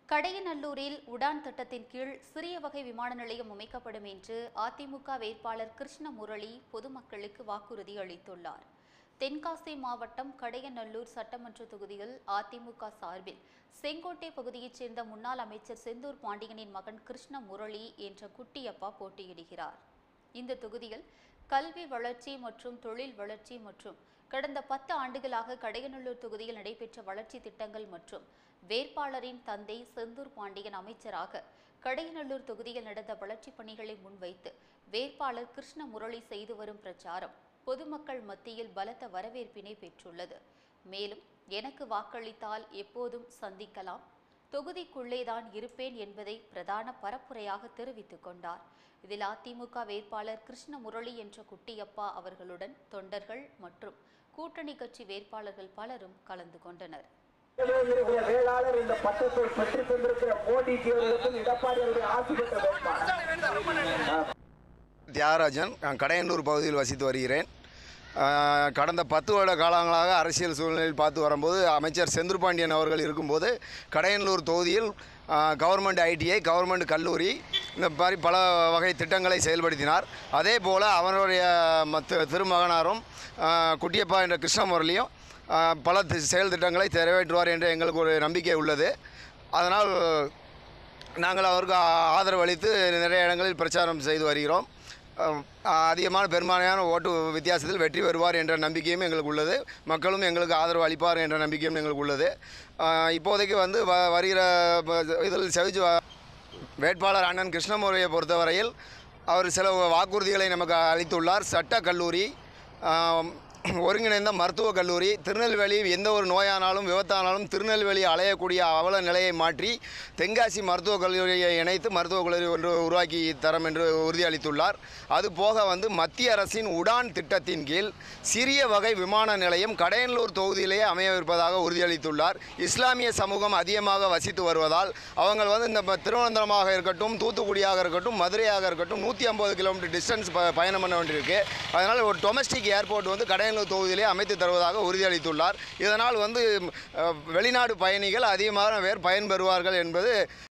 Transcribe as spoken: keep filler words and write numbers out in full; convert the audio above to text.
கடையநல்லூரில் உடான் திட்டத்தின் கீழ் சிறிய வகை விமான நிலையம் அமைக்கப்படும் என்று அதிமுக வேட்பாளர் கிருஷ்ண முரளி பொதுமக்களுக்கு வாக்குறுதி அளித்துள்ளார். தென்காசி மாவட்டம் கடையநல்லூர் சட்டமன்ற தொகுதியில் அதிமுக சார்பில் செங்கோட்டை பகுதியைச் சேர்ந்த முன்னாள் அமைச்சர் செந்தூர் பாண்டியனின் மகன் கிருஷ்ண முரளி என்ற குட்டியப்பா போட்டியிடுகிறார். இந்த தொகுதியில் கல்வி வளர்ச்சி மற்றும் தொழில் வளர்ச்சி மற்றும் கடந்த பத்து ஆண்டுகளாக கடையநல்லூர் தொகுதியில் நடைபெற்ற வளர்ச்சி திட்டங்கள் மற்றும் வேட்பாளரின் தந்தை செந்தூர் பாண்டியன் அமைச்சராக கடையநல்லூர் தொகுதியில் நடந்த வளர்ச்சிப் பணிகளை முன்வைத்து வேட்பாளர் கிருஷ்ண முரளி செய்து வரும் பிரச்சாரம் பொதுமக்கள் மத்தியில் பலத்த வரவேற்பினை பெற்றுள்ளது. மேலும் எனக்கு வாக்களித்தால் எப்போதும் சந்திக்கலாம், தொகுதிக்குள்ளேதான் இருப்பேன் என்பதை பிரதான பரப்புரையாக தெரிவித்துக் கொண்டார். இதில் அதிமுக வேட்பாளர் கிருஷ்ண முரளி என்ற குட்டியப்பா அவர்களுடன் தொண்டர்கள் மற்றும் கூட்டணி கட்சி வேட்பாளர்கள் பலரும் கலந்து கொண்டனர். வேளாளர் இந்த பட்டத்தை பெற்றுக் கொண்டிருக்கிற மோடி எடப்பாடி ஆட்சி பெற்ற தியாகராஜன், நான் கடையனூர் பகுதியில் வசித்து வருகிறேன். கடந்த பத்து வருட காலங்களாக அரசியல் சூழ்நிலையில் பார்த்து வரும்போது அமைச்சர் செந்தூர் பாண்டியன் அவர்கள் இருக்கும்போது கடையனூர் தொகுதியில் கவர்மெண்ட் ஐடிஐ, கவர்மெண்ட் கல்லூரி இந்த மாதிரி பல வகை திட்டங்களை செயல்படுத்தினார். அதே போல் அவருடைய திருமகனாரும் குட்டியப்பா என்ற கிருஷ்ணமுரளியும் பல செயல் திட்டங்களை நிறைவேற்றுவார் என்ற எங்களுக்கு ஒரு நம்பிக்கை உள்ளது. அதனால் நாங்கள் அவருக்கு ஆதரவு அளித்து நிறைய இடங்களில் பிரச்சாரம் செய்து வருகிறோம். அதிகமான பெரும்பான்மையான ஓட்டு வித்தியாசத்தில் வெற்றி பெறுவார் என்ற நம்பிக்கையும் எங்களுக்கு உள்ளது. மக்களும் எங்களுக்கு ஆதரவு அளிப்பார் என்ற நம்பிக்கையும் எங்களுக்கு உள்ளது. இப்போதைக்கு வந்து வ வருகிற இதில் செவிச்சு வேட்பாளர் அண்ணன் கிருஷ்ணமுரளியை பொறுத்தவரையில் அவர் சில வாக்குறுதிகளை நமக்கு அளித்துள்ளார். சட்ட கல்லூரி, ஒருங்கிணைந்த மருத்துவக் கல்லூரி, திருநெல்வேலி எந்த ஒரு நோயானாலும் விபத்தானாலும் திருநெல்வேலி அலையக்கூடிய அவல நிலையை மாற்றி தென்காசி மருத்துவக் கல்லூரியை இணைத்து மருத்துவக் கல்லூரி ஒன்று உருவாக்கி தரம் என்று உறுதியளித்துள்ளார். அதுபோக வந்து மத்திய அரசின் உடான் திட்டத்தின் கீழ் சிறிய வகை விமான நிலையம் கடையநல்லூர் தொகுதியிலேயே அமையவிருப்பதாக உறுதியளித்துள்ளார். இஸ்லாமிய சமூகம் அதிகமாக வசித்து வருவதால் அவங்க வந்து இந்த திருவனந்தபுரமாக இருக்கட்டும், தூத்துக்குடியாக இருக்கட்டும், மதுரையாக இருக்கட்டும் நூற்றி ஐம்பது கிலோமீட்டர் டிஸ்டன்ஸ் ப பயணம் பண்ண வேண்டியிருக்கு. அதனால் ஒரு டொமஸ்டிக் ஏர்போர்ட் வந்து கடையநல்லூர் தொகுதியிலே அமைத்து தருவதாக உறுதியளித்துள்ளார். இதனால் வந்து வெளிநாடு பயணிகள் அதிகமான பேர் பயன்பெறுவார்கள் என்பது